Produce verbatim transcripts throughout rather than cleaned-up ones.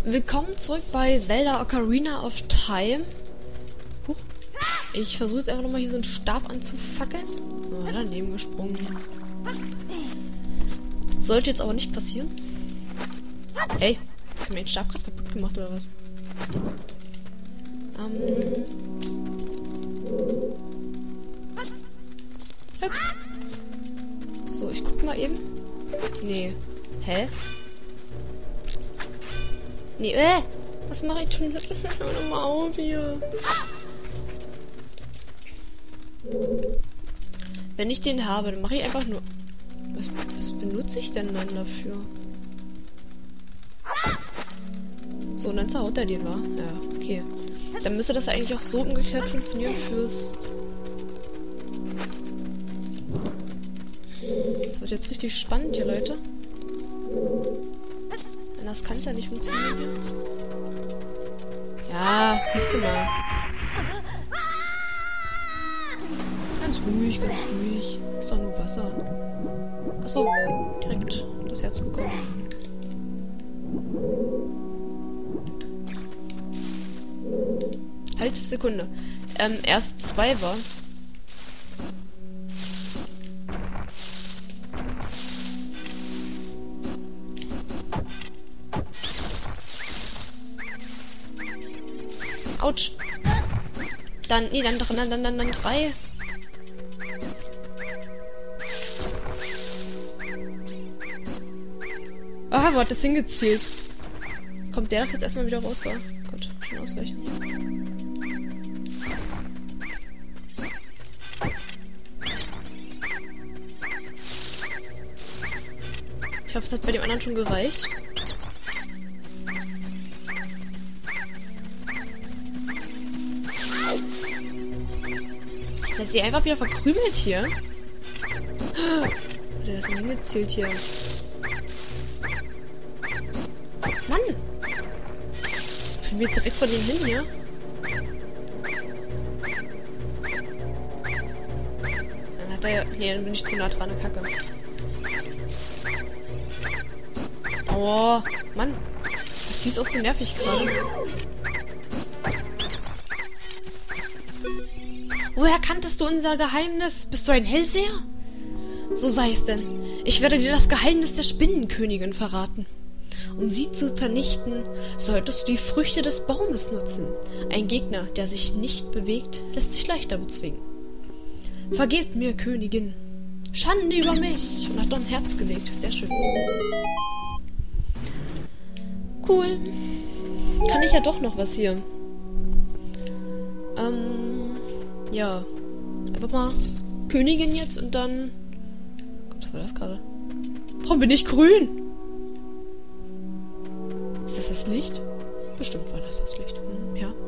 Willkommen zurück bei Zelda Ocarina of Time. Huch. Ich versuche jetzt einfach nochmal hier so einen Stab anzufackeln. Oh, daneben gesprungen. Sollte jetzt aber nicht passieren. Ey, hast du mir den Stab gerade kaputt gemacht oder was? Ähm. Hübsch. So, ich guck mal eben. Nee. Hä? Nee, äh! Was mache ich denn? Hör mal auf hier. Wenn ich den habe, dann mache ich einfach nur... Was, was benutze ich denn dann dafür? So, und dann zerhaut er den, wa? Ja, okay. Dann müsste das eigentlich auch so umgekehrt funktionieren fürs... Das wird jetzt richtig spannend hier, Leute. Das kann es ja nicht funktionieren hier. Ja, siehst du mal. Ganz ruhig, ganz ruhig. Ist doch nur Wasser. Achso, direkt das Herz bekommen. Halt, Sekunde. Ähm, erst zwei war. Autsch. Dann, nee, dann, dann, dann, dann, dann drei. Ah, wo hat das hingezielt? Kommt der doch jetzt erstmal wieder raus, wa? Gott, schon ausweichen. Ich hoffe, es hat bei dem anderen schon gereicht. Der ist hier einfach wieder verkrümelt hier. Der ist hingezählt hier. Mann! Ich bin jetzt direkt vor dem hin hier. Dann hat er ja... Nee, dann bin ich zu nah dran, eine Kacke. Oh, Mann. Das hieß auch so nervig gerade. Woher kanntest du unser Geheimnis? Bist du ein Hellseher? So sei es denn. Ich werde dir das Geheimnis der Spinnenkönigin verraten. Um sie zu vernichten, solltest du die Früchte des Baumes nutzen. Ein Gegner, der sich nicht bewegt, lässt sich leichter bezwingen. Vergebt mir, Königin. Schande über mich. Und hat noch ein Herz gelegt. Sehr schön. Cool. Kann ich ja doch noch was hier. Ähm... Ja. Einfach mal Königin jetzt und dann... Gott, was war das gerade? Warum bin ich grün? Ist das das Licht? Bestimmt war das das Licht. Hm, ja.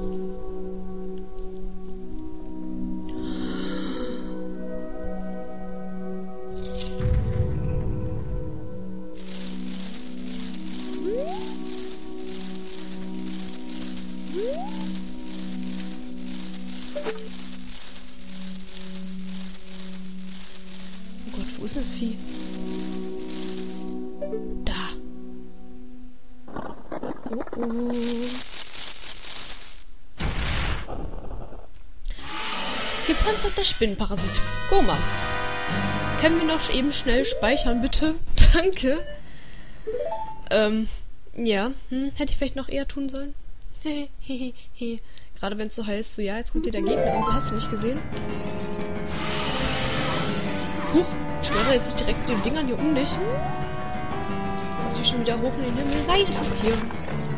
Oh Gott, wo ist das Vieh? Da. Oh oh. Gepanzerter Spinnenparasit. Goma. Können wir noch eben schnell speichern, bitte? Danke. Ähm, ja. Hm, hätte ich vielleicht noch eher tun sollen? Hehehehe. Gerade wenn es so heißt, so ja, jetzt kommt hier der Gegner und so, hast du nicht gesehen? Huch, schleudert jetzt sich direkt mit den Dingern hier um dich. Das ist schon wieder hoch in den Himmel. Nein, es ist hier.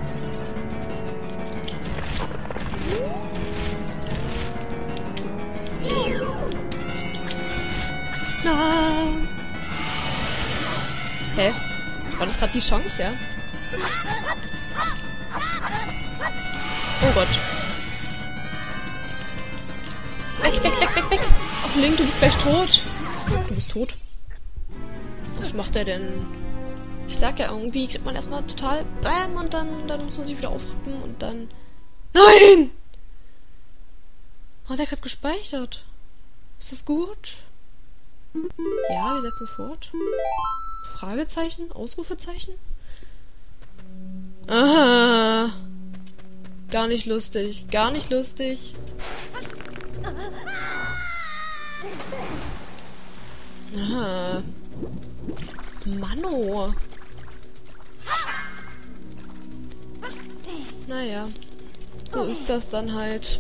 Na. Hä? War das gerade die Chance, ja? Oh Gott. Weg, weg, weg, weg, weg. Ach, Link, du bist gleich tot. Du bist tot. Was macht er denn? Ich sag ja, irgendwie kriegt man erstmal total Bäm und dann, dann muss man sich wieder aufrappen und dann... Nein! Hat er gerade gespeichert? Ist das gut? Ja, wir setzen fort. Fragezeichen? Ausrufezeichen? Aha. Gar nicht lustig. Gar nicht lustig. Aha. Mano. Naja. So ist das dann halt.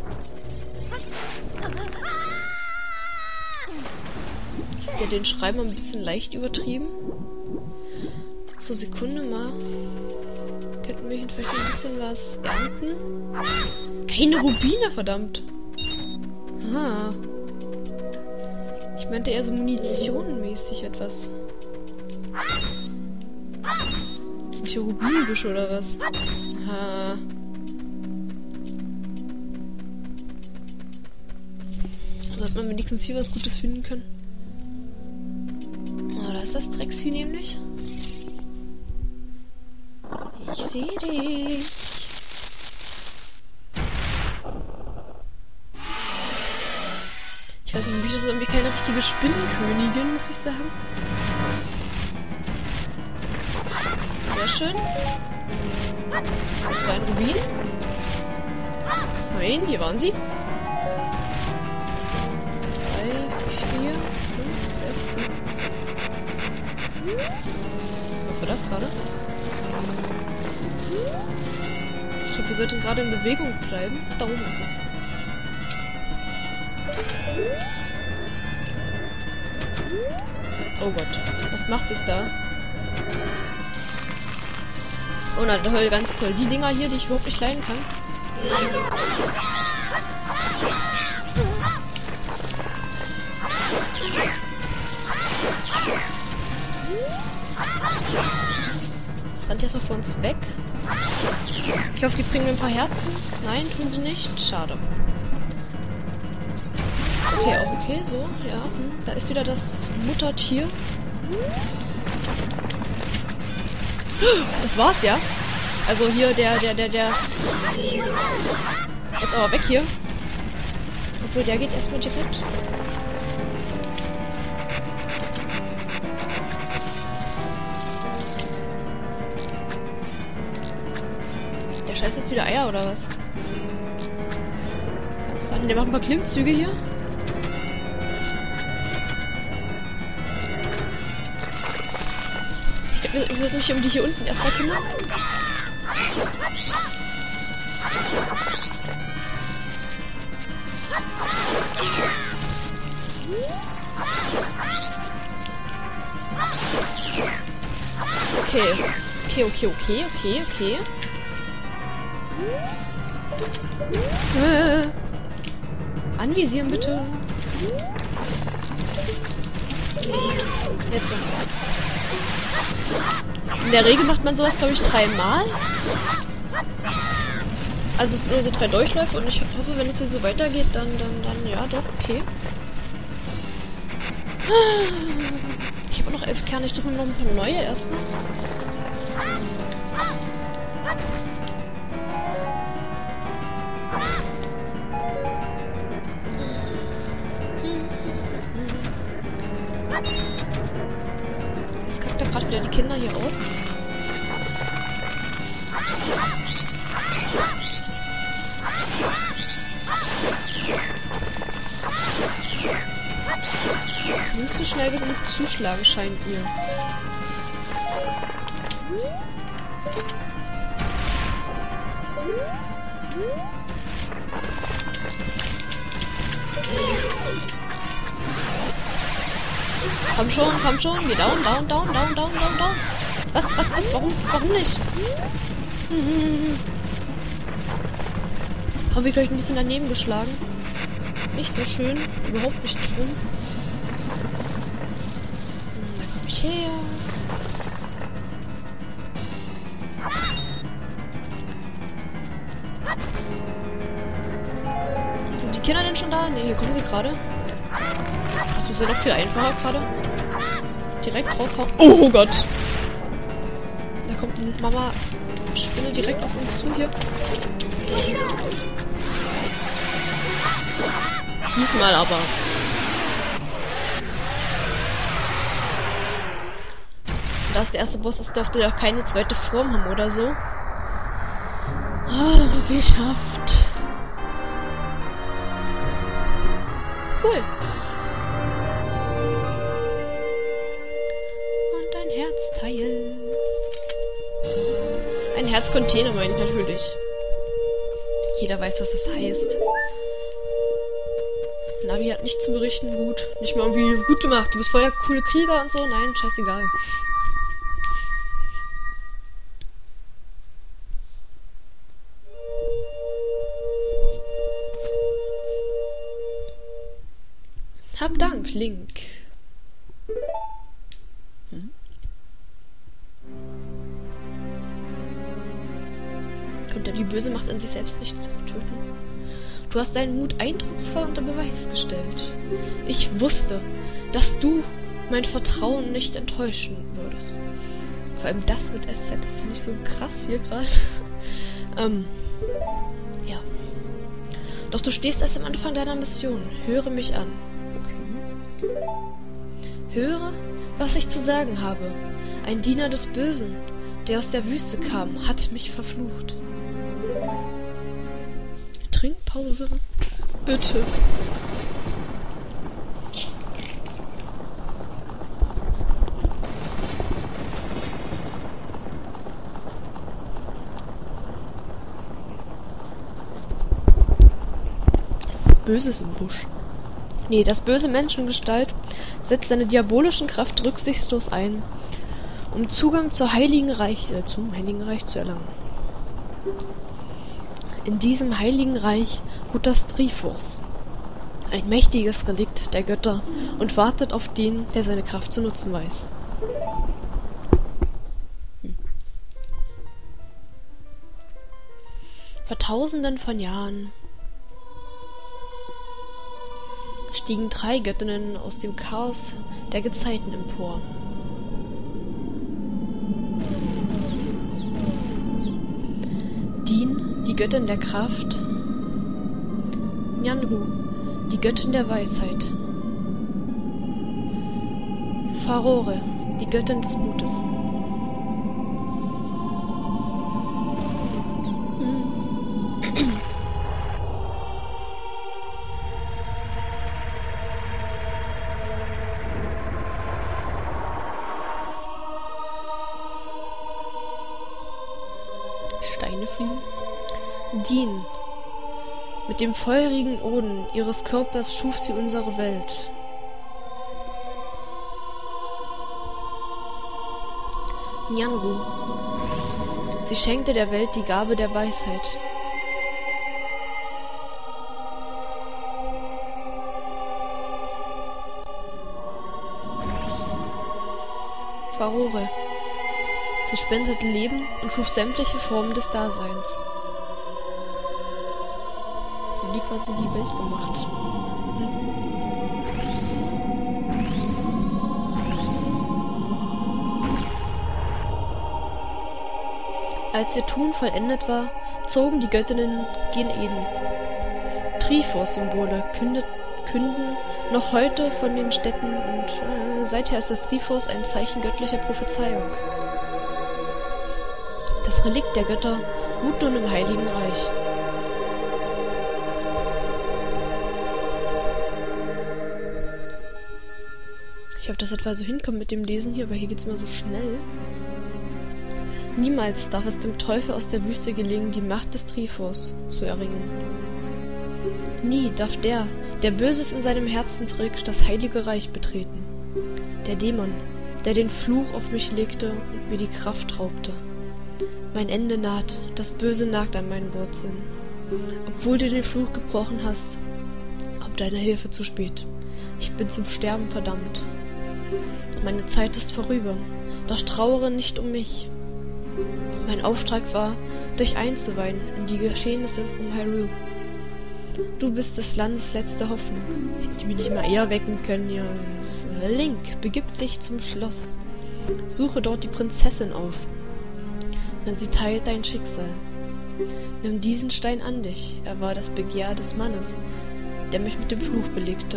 Ich finde den Schreiben ein bisschen leicht übertrieben. So, Sekunde mal. Könnten wir hier vielleicht ein bisschen was ernten? Keine Rubine, verdammt. Aha. Ich meinte eher so munitionenmäßig etwas. Sind hier Rubinbüsche oder was? Aha. Also hat man wenigstens hier was Gutes finden können. Oh, da ist das Drecksvieh nämlich. Ich sehe dich. Ich weiß nicht, das ist irgendwie keine richtige Spinnenkönigin, muss ich sagen. Sehr schön. Das war ein Rubin. Nein, hier waren sie. Drei, vier, fünf, sechs, sieben. Was war das gerade? Ich glaube, wir sollten gerade in Bewegung bleiben. Ach, da oben ist es. Oh Gott, was macht es da? Oh na, toll, ganz toll. Die Dinger hier, die ich überhaupt nicht leiden kann. Das rennt jetzt mal vor uns weg. Ich hoffe, die bringen mir ein paar Herzen. Nein, tun sie nicht. Schade. Okay, auch okay, so, ja. Hm. Da ist wieder das Muttertier. Das war's, ja. Also hier, der, der, der, der... Jetzt aber weg hier. Obwohl, der geht erstmal direkt. Der scheißt jetzt wieder Eier, oder was? Kannst du, der macht ein paar Klimmzüge hier. Ich würde mich um die hier unten erstmal kümmern. Okay. Okay, okay, okay, okay, okay. Äh. Anvisieren bitte. Jetzt. In der Regel macht man sowas, glaube ich, dreimal. Also es sind nur so drei Durchläufe und ich hoffe, wenn es hier so weitergeht, dann, dann, dann, ja, doch, okay. Ich habe noch elf Kerne, ich suche mir noch ein paar neue erstmal. Jetzt kackt er gerade wieder die Kinder hier aus. Nicht so schnell genug zuschlagen, scheint mir. Komm schon, komm schon. Geh down, down, down, down, down, down, down. Was, was, was? Warum? Warum nicht? Hm. Haben wir gleich ein bisschen daneben geschlagen. Nicht so schön. Überhaupt nicht schön. Da komm ich her. Sind die Kinder denn schon da? Ne, hier kommen sie gerade. Das ist ja doch viel einfacher gerade. Direkt draufhauen. Oh Gott! Da kommt die Mama Spinne direkt auf uns zu hier. Diesmal aber. Da ist der erste Boss, es dürfte ja keine zweite Form haben oder so. Oh, geschafft. Cool. Und ein Herzteil. Ein Herzcontainer meine ich natürlich. Jeder weiß, was das heißt. Navi hat nicht zu berichten, gut. Nicht mal irgendwie gut gemacht. Du bist voll der coole Krieger und so. Nein, scheißegal. Hab Dank, Link. Hm? Konnte die böse Macht an sich selbst nicht töten? Du hast deinen Mut eindrucksvoll unter Beweis gestellt. Ich wusste, dass du mein Vertrauen nicht enttäuschen würdest. Vor allem das mit S Z, das finde ich so krass hier gerade. ähm, ja. Doch du stehst erst am Anfang deiner Mission. Höre mich an. Okay. Höre, was ich zu sagen habe. Ein Diener des Bösen, der aus der Wüste kam, hat mich verflucht. Trinkpause, bitte. Es ist Böses im Busch. Nee, das böse Menschengestalt setzt seine diabolischen Kraft rücksichtslos ein, um Zugang zur Heiligen Reich, äh, zum Heiligen Reich zu erlangen. In diesem Heiligen Reich ruht das Triforce, ein mächtiges Relikt der Götter, und wartet auf den, der seine Kraft zu nutzen weiß. Hm. Vor tausenden von Jahren stiegen drei Göttinnen aus dem Chaos der Gezeiten empor. Din, die Göttin der Kraft, Nyanru, die Göttin der Weisheit, Farore, die Göttin des Mutes. Steine fliegen. Din. Mit dem feurigen Oden ihres Körpers schuf sie unsere Welt. Nyanru. Sie schenkte der Welt die Gabe der Weisheit. Farore. Sie spendete Leben und schuf sämtliche Formen des Daseins. Sie hat quasi die Welt gemacht. Hm. Als ihr Tun vollendet war, zogen die Göttinnen gen Eden. Triforce-Symbole künden noch heute von den Städten, und äh, seither ist das Triforce ein Zeichen göttlicher Prophezeiung. Das Relikt der Götter ruht nun im Heiligen Reich. Ich hoffe, dass etwa so hinkommt mit dem Lesen hier, weil hier geht's immer so schnell. Niemals darf es dem Teufel aus der Wüste gelingen, die Macht des Triforce zu erringen. Nie darf der, der Böses in seinem Herzen trägt, das Heilige Reich betreten. Der Dämon, der den Fluch auf mich legte und mir die Kraft raubte. Mein Ende naht, das Böse nagt an meinen Wurzeln. Obwohl du den Fluch gebrochen hast, kommt deine Hilfe zu spät. Ich bin zum Sterben verdammt. Meine Zeit ist vorüber, doch trauere nicht um mich. Mein Auftrag war, dich einzuweihen in die Geschehnisse um Hyrule. Du bist des Landes letzte Hoffnung. Hätte mich nicht mal eher wecken können, ja. Link, begib dich zum Schloss. Suche dort die Prinzessin auf, denn sie teilt dein Schicksal. Nimm diesen Stein an dich. Er war das Begehr des Mannes, der mich mit dem Fluch belegte.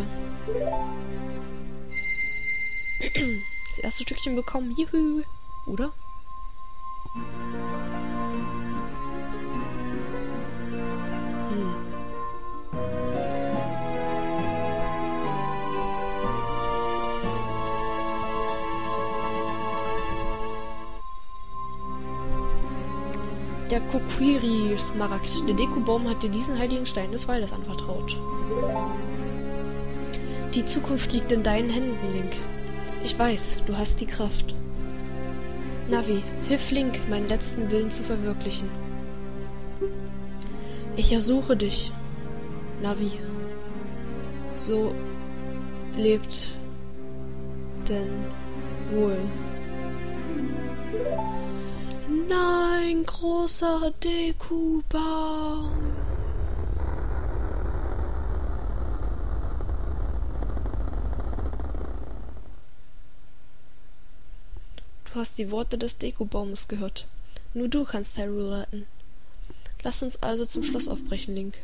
Das erste Stückchen bekommen. Juhu. Oder? der Kokiri-Smaragd. Der Dekobaum hat dir diesen heiligen Stein des Waldes anvertraut. Die Zukunft liegt in deinen Händen, Link. Ich weiß, du hast die Kraft. Navi, hilf Link, meinen letzten Willen zu verwirklichen. Ich ersuche dich, Navi. So lebt denn wohl. Nein, großer Deku-Baum. Du hast die Worte des Deku-Baumes gehört. Nur du kannst Hyrule retten. Lass uns also zum Schloss aufbrechen, Link.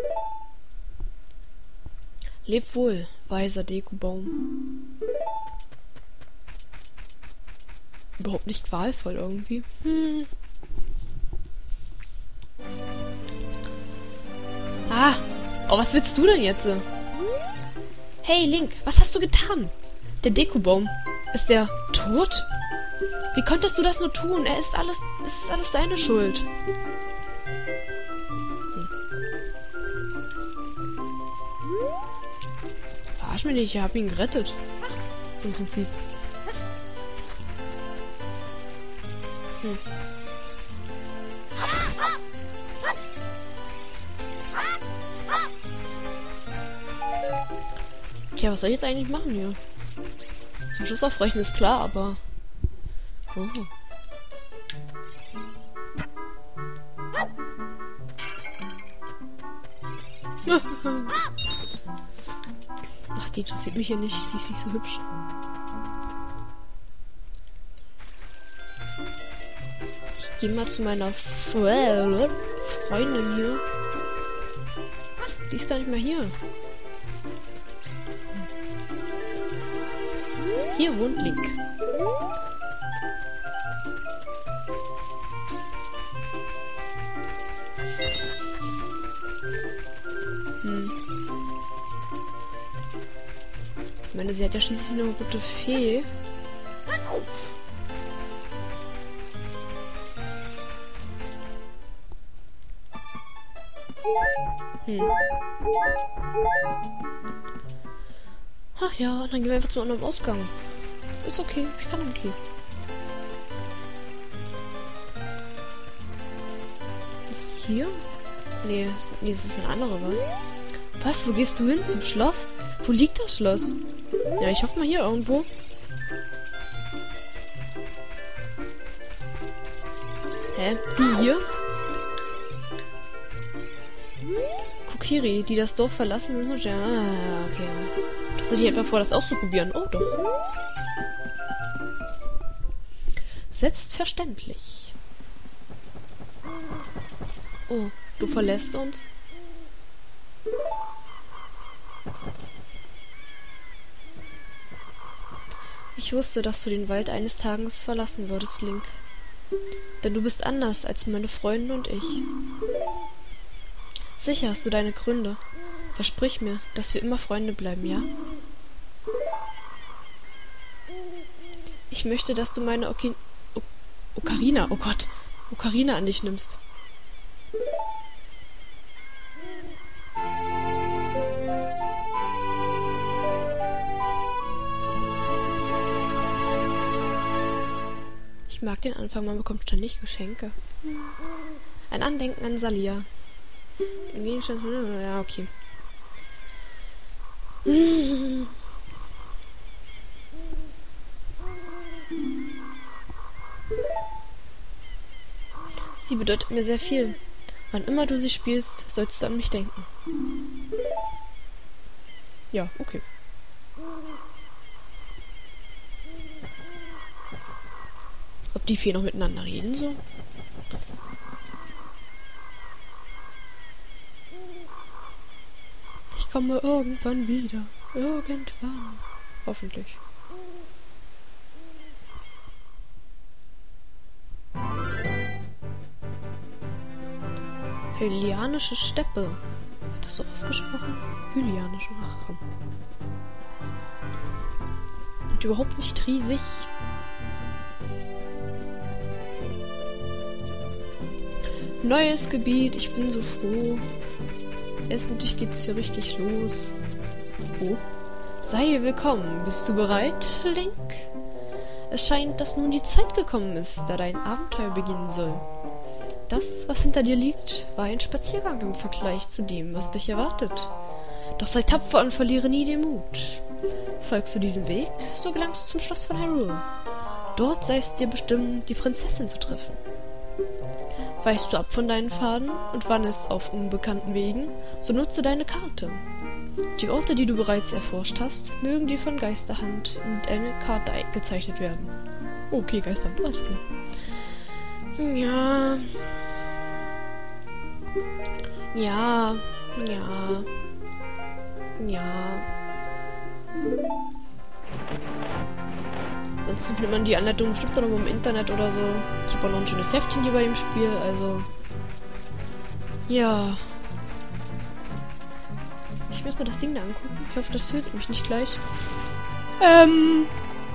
Leb wohl, weiser Deku-Baum. Überhaupt nicht qualvoll irgendwie. Hm. Ah! Oh, was willst du denn jetzt? Hey, Link, was hast du getan? Der Deku-Baum. Ist der tot? Wie konntest du das nur tun? Er ist alles... Es ist alles deine Schuld. Hm. Verarsch mich nicht, ich hab ihn gerettet. Im Prinzip. Hm. Tja, was soll ich jetzt eigentlich machen hier? Zum Schuss aufbrechen ist klar, aber... Oh. Ach, die interessiert mich hier nicht. Die ist nicht so hübsch. Ich gehe mal zu meiner Freundin hier. Die ist gar nicht mehr hier. Hier wohnt Link. Hm. Ich meine, sie hat ja schließlich eine rote Fee. Hm. Ach ja, dann gehen wir einfach zu einem Ausgang. Ist okay, ich kann damit leben. Ist hier? Nee, ist, nee, das ist eine andere Wand. Was? Wo gehst du hin? Zum Schloss? Wo liegt das Schloss? Ja, ich hoffe mal hier irgendwo. Hä? Du hier? Kokiri, die das Dorf verlassen und ja, okay. Das hatte ich etwa vor, das auszuprobieren. Oh, doch. Selbstverständlich. Oh, du verlässt uns? Ich wusste, dass du den Wald eines Tages verlassen würdest, Link. Denn du bist anders als meine Freunde und ich. Sicher hast du deine Gründe. Versprich mir, dass wir immer Freunde bleiben, ja? Ich möchte, dass du meine Oki... O Ocarina, oh Gott. Ocarina an dich nimmst. Ich mag den Anfang, man bekommt ständig Geschenke. Ein Andenken an Salia. Ein Gegenstand... Ja, okay. Sie bedeutet mir sehr viel. Wann immer du sie spielst, sollst du an mich denken. Ja, okay. Ob die vier noch miteinander reden so? Ich komme irgendwann wieder. Irgendwann. Hoffentlich. Hylianische Steppe. Wird das so ausgesprochen? Hylianische. Ach komm. Und überhaupt nicht riesig. Neues Gebiet, ich bin so froh. Endlich geht's hier richtig los. Oh. Sei willkommen. Bist du bereit, Link? Es scheint, dass nun die Zeit gekommen ist, da dein Abenteuer beginnen soll. Das, was hinter dir liegt, war ein Spaziergang im Vergleich zu dem, was dich erwartet. Doch sei tapfer und verliere nie den Mut. Folgst du diesem Weg, so gelangst du zum Schloss von Hyrule. Dort sei es dir bestimmt, die Prinzessin zu treffen. Weichst du ab von deinen Pfaden und wandelst auf unbekannten Wegen, so nutze deine Karte. Die Orte, die du bereits erforscht hast, mögen dir von Geisterhand in deine Karte gezeichnet werden. Okay, Geisterhand, alles klar. Ja. Ja. Ja. Ja. Ansonsten findet man die Anleitung bestimmt auch noch im Internet oder so. Ich habe auch noch ein schönes Heftchen hier bei dem Spiel, also... Ja. Ich will mir das Ding da angucken. Ich hoffe, das tötet mich nicht gleich. Ähm...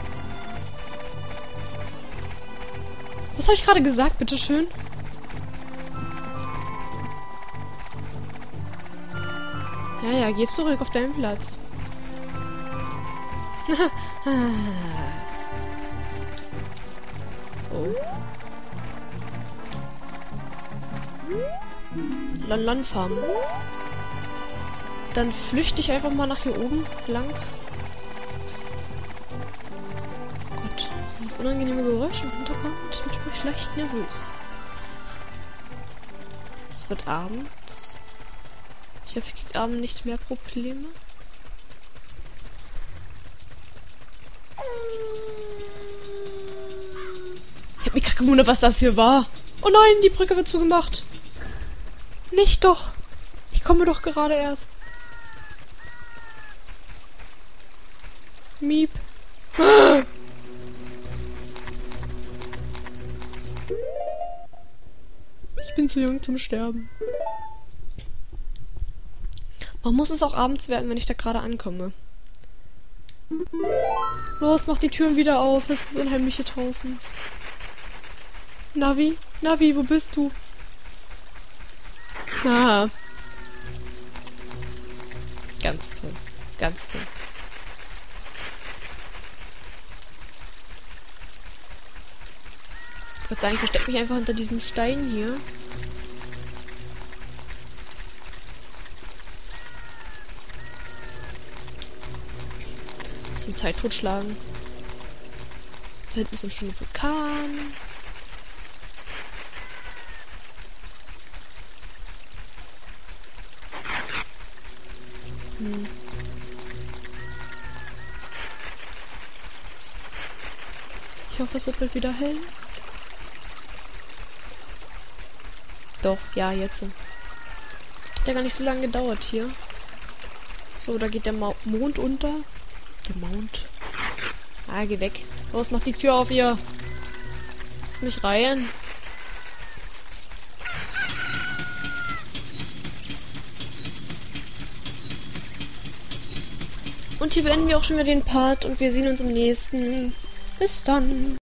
Was habe ich gerade gesagt, bitteschön? Ja, ja, geh zurück auf deinen Platz. Oh. Lon-Lon Farm. Dann flüchte ich einfach mal nach hier oben lang. Gott, dieses unangenehme Geräusch im Hintergrund macht mich leicht nervös. Es wird Abend. Ich hoffe, ich kriege abends nicht mehr Probleme. Ich hab mich gerade gewundert, was das hier war. Oh nein, die Brücke wird zugemacht. Nicht doch. Ich komme doch gerade erst. Miep. Ich bin zu jung zum Sterben. Man muss es auch abends werden, wenn ich da gerade ankomme. Los, mach die Türen wieder auf. Es ist unheimlich hier draußen. Navi? Navi, wo bist du? Ah. Ganz toll. Ganz toll. Ich würde sagen, ich verstecke mich einfach hinter diesem Stein hier. Ein bisschen Zeit totschlagen. Da hinten ist ein schöner Vulkan. Hm. Ich hoffe, es wird bald wieder hell. Doch, ja, jetzt. Hat ja gar nicht so lange gedauert hier. So, da geht der Ma Mond unter. Der Mond. Ah, geh weg. Los, mach die Tür auf, ihr. Lass mich rein. Und hier beenden wir auch schon wieder den Part und wir sehen uns im nächsten. Bis dann.